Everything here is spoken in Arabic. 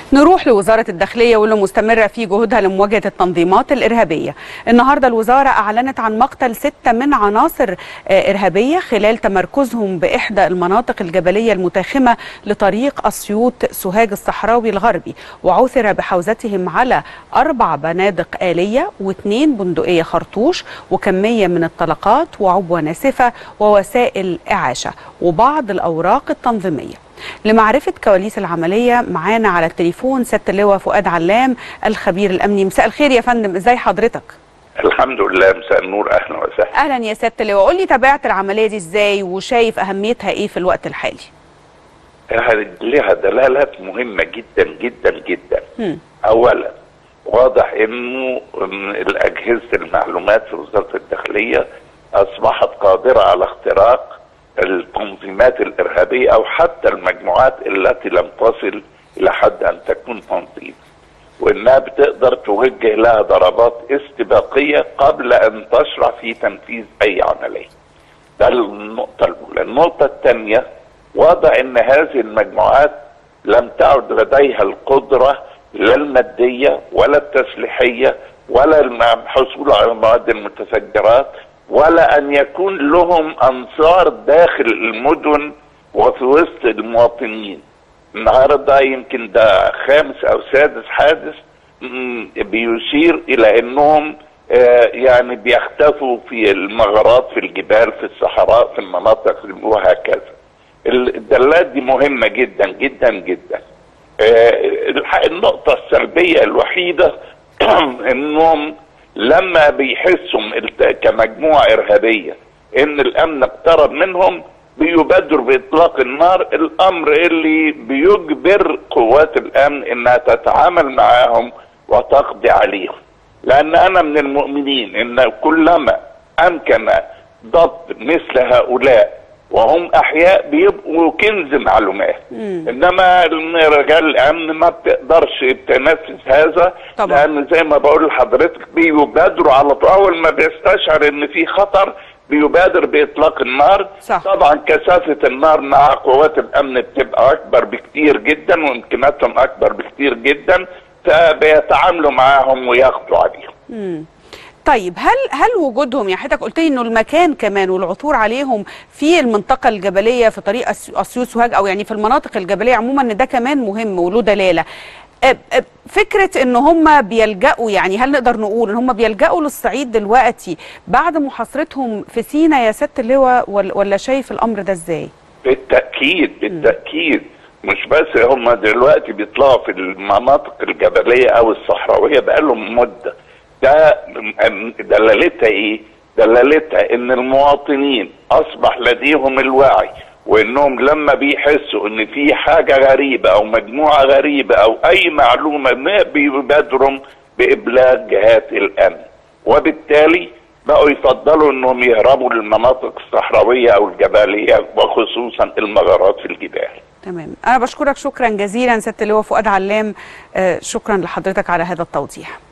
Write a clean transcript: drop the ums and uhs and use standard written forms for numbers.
نروح لوزارة الداخلية واللي مستمرة في جهودها لمواجهة التنظيمات الإرهابية. النهاردة الوزارة أعلنت عن مقتل 6 من عناصر إرهابية خلال تمركزهم بإحدى المناطق الجبلية المتاخمة لطريق أسيوط سوهاج الصحراوي الغربي، وعثر بحوزتهم على 4 بنادق آلية و2 بندقية خرطوش وكمية من الطلقات وعبوة ناسفة ووسائل إعاشة وبعض الأوراق التنظيمية. لمعرفة كواليس العملية معانا على التليفون سيادة اللواء فؤاد علام الخبير الأمني. مساء الخير يا فندم، ازاي حضرتك؟ الحمد لله، مساء النور، أهلا وسهلا. أهلا يا سيادة اللواء، قول لي تابعت العملية دي ازاي وشايف أهميتها ايه في الوقت الحالي؟ لها دلالات مهمة جدا جدا جدا. أولا واضح إنه الأجهزة المعلومات في وزارة الداخلية أصبحت قادرة على اختراق التنظيمات الإرهابية أو حتى المجموعات التي لم تصل إلى حد أن تكون تنظيم، وإنها بتقدر توجه لها ضربات استباقية قبل أن تشرع في تنفيذ أي عملية. ده النقطة الأولى. النقطة الثانية، واضح أن هذه المجموعات لم تعد لديها القدرة لا المادية ولا التسليحية ولا الحصول على المواد المتفجرات ولا أن يكون لهم أنصار داخل المدن وفي وسط المواطنين. النهارده يمكن ده 5 أو 6 حادث بيشير إلى أنهم يعني بيختفوا في المغارات، في الجبال، في الصحراء، في المناطق وهكذا. الدلالات دي مهمة جدا جدا جدا. النقطة السلبية الوحيدة أنهم لما بيحسوا كمجموعة إرهابية إن الأمن اقترب منهم بيبادروا بإطلاق النار، الأمر اللي بيجبر قوات الأمن إنها تتعامل معاهم وتقضي عليهم. لأن أنا من المؤمنين إن كلما أمكن ضبط مثل هؤلاء وهم أحياء بيبقوا كنز معلومات. إنما رجال الأمن ما بتقدرش تنفذ هذا طبعا. لأن زي ما بقول لحضرتك بيبادروا على طول، أول ما بيستشعر إن في خطر بيبادر بإطلاق النار. صح. طبعا كثافة النار مع قوات الأمن بتبقى أكبر بكتير جدا وإمكاناتهم أكبر بكتير جدا، فبيتعاملوا معاهم وياخدوا عليهم. طيب هل وجودهم، يعني حضرتك قلت لي انه المكان كمان والعثور عليهم في المنطقه الجبليه في طريق اسيوط سوهاج او يعني في المناطق الجبليه عموما، ان ده كمان مهم وله دلاله. فكره ان هم بيلجأوا، يعني هل نقدر نقول ان هم بيلجأوا للصعيد دلوقتي بعد محاصرتهم في سيناء يا سيادة اللواء، ولا شايف الامر ده ازاي؟ بالتأكيد بالتأكيد. مش بس هم دلوقتي بيطلعوا في المناطق الجبليه او الصحراويه بقالهم مده. ده دلالتها ايه؟ دلالتها ان المواطنين اصبح لديهم الوعي، وانهم لما بيحسوا ان في حاجه غريبه او مجموعه غريبه او اي معلومه ما بيبادروا بابلاغ جهات الامن، وبالتالي بقوا يفضلوا انهم يهربوا للمناطق الصحراويه او الجبليه وخصوصا المغارات في الجبال. تمام، انا بشكرك شكرا جزيلا سيادة اللواء فؤاد علام، شكرا لحضرتك على هذا التوضيح.